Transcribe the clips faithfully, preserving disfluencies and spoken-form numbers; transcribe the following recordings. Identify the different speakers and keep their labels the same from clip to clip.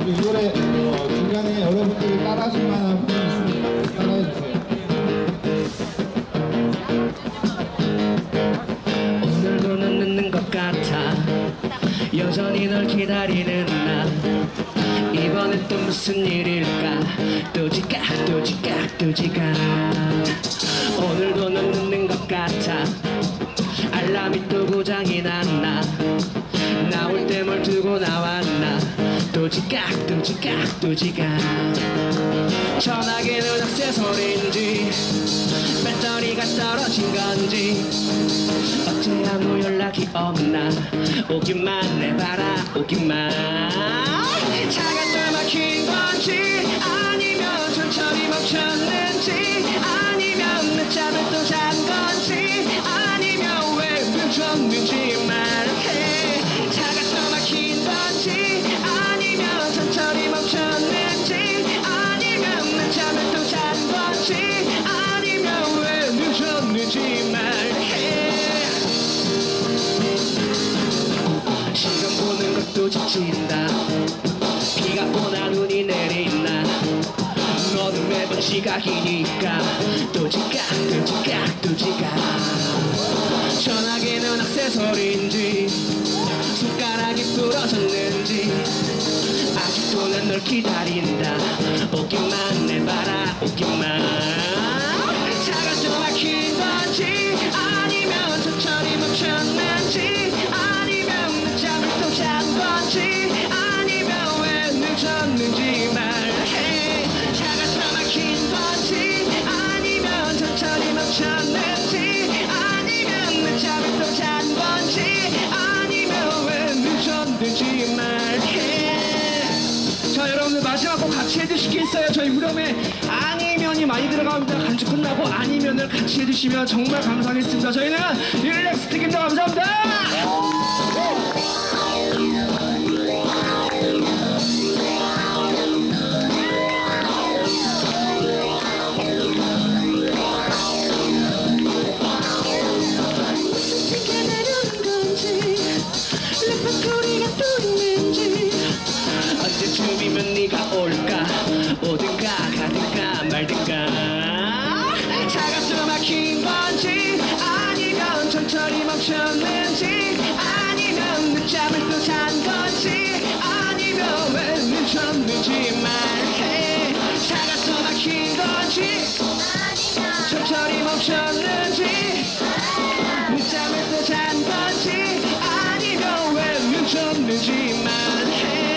Speaker 1: 이 노래 어, 중간에 여러분들이 따라하실 만한 부분이 있습니다. 따라해주세요.
Speaker 2: 오늘도 넌 늦는 것 같아. 여전히 널 기다리는 나. 이번엔 또 무슨 일일까? 또 지각 또 지각 또 지각. 오늘도 넌 늦는 것 같아. 알람이 또 고장이 났나. 나올 때 뭘 두고 나왔나. 또 지각 또 지각 또 지각. 전화기는 액세서리인지 배터리가 떨어진 건지 어째 아무 연락이 없나. 오기만 해봐라 오기만. 차가 또 막힌 건지 아니면 천천히 멈췄는지 아니면 늦잠을 또 잔 건지 아니면 왜 늦었는지 말해. 차가 또 막힌 건지 아니면 천천히 멈췄는지 아니면 늦잠을 또 잔 건지 아니면 왜 늦었는지 말해. 시간 보는 것도 지친다. 비가 오나 눈이 내리나. 너는 매번 지각이니까 또 지각 또 지각 또 지각. 전화기는 액세서리인지 손가락이 부러졌는지 아직도 난 널 기다린다. 오기만 해봐라 오기만. 차가 또 막힌 건지 아니면 천천히 멈췄는지 아니면 늦잠을 또 잔 건지 아니면 왜 늦었는지 말해. 차가 또 막힌 건지 아니면 천천히 멈췄는지 아니면 늦잠을 또 잔 건지 아니면 왜 늦었는지 말해. 자, 여러분들 마지막 곡 같이 해주시겠어요? 저희 후렴에 아니면이 많이 들어갑니다. 간주 끝나고 아니면을 같이 해주시면 정말 감사하겠습니다. 저희는 릴렉스 팀입니다. 감사합니다. 언제쯤이면 네가 올까. 오든가 가든가 말든가. 차가 또 막힌 건지 아니면 천천히 멈췄는지 아니면 늦잠을 또 잔 건지 아니면 왜 늦었는지 말해. 차가 또 막힌 건지 천천히 멈췄는지 늦잠을 또 잔 건지 아니면 왜 늦었는지 말해.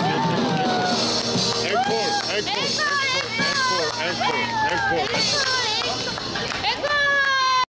Speaker 3: 앵콜, 앵콜, 앵콜, 앵콜, 앵콜.